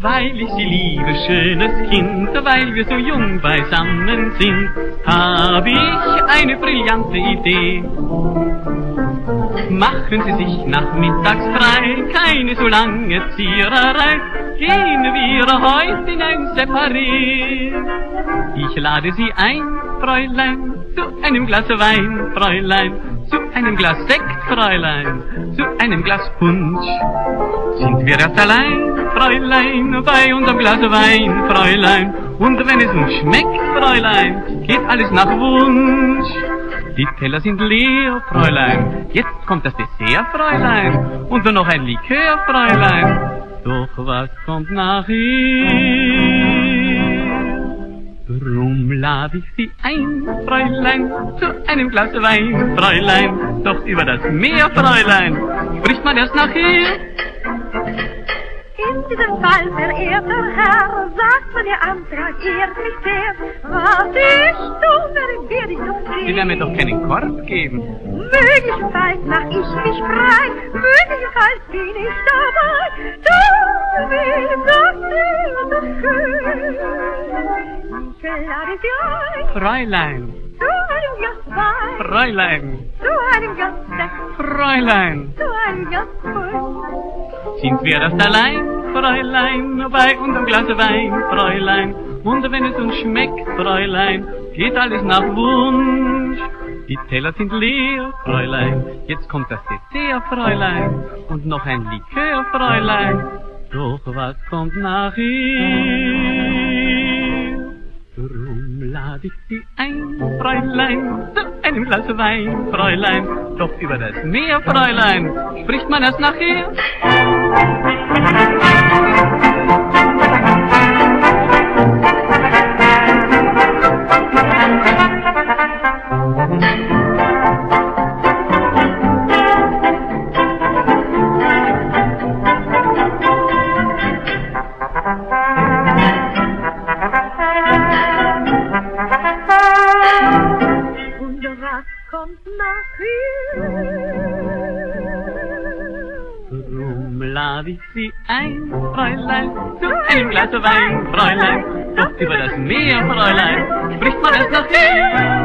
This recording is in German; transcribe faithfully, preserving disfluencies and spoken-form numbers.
Weil ich sie liebe, schönes Kind, weil wir so jung beisammen sind, habe ich eine brillante Idee. Machen Sie sich nachmittags frei, keine so lange Ziererei, gehen wir heute in ein Separé. Ich lade Sie ein, Fräulein, zu einem Glas Wein, Fräulein, zu einem Glas Sekt, Fräulein, zu einem Glas Punsch. Sind wir erst allein, Fräulein, bei unserem Glas Wein, Fräulein, und wenn es uns schmeckt, Fräulein, geht alles nach Wunsch. Die Teller sind leer, Fräulein, jetzt kommt das Dessert, Fräulein, und dann noch ein Likör, Fräulein. Doch was kommt nachher? Drum lade ich Sie ein, Fräulein, zu einem Glas Wein, Fräulein, doch über das Meer, Fräulein, spricht man erst nachher. In diesem Fall, verehrter Herr, sagt man, Ihr Antrag ehrt mich sehr. Was ich tun werde, werde ich noch sehen. Sie werden mir doch keinen Korb geben. Möglicherweise mach ich mich frei, möglicherweise bin ich dabei. Du willst das sehr schön. Ich lade Sie ein, Fräulein, zu einem Glas Wein, Fräulein, zu einem Glas Sekt, Fräulein. zu einem Glas Punsch. Sind wir erst allein, Fräulein, bei unserem Glas Wein, Fräulein, und wenn es uns schmeckt, Fräulein, geht alles nach Wunsch. Die Teller sind leer, Fräulein, jetzt kommt das Dessert, Fräulein, und noch ein Likör, Fräulein, doch was kommt nachher? Drum lade ich Sie ein, Fräulein, zu einem Glas Wein, Fräulein, doch über das Meer, Fräulein, spricht man erst nachher. Kommt nachher. Drum lade ich Sie ein, Fräulein, zu einem Glas Wein, Fräulein, doch über das Meer, Fräulein, spricht man erst nachher.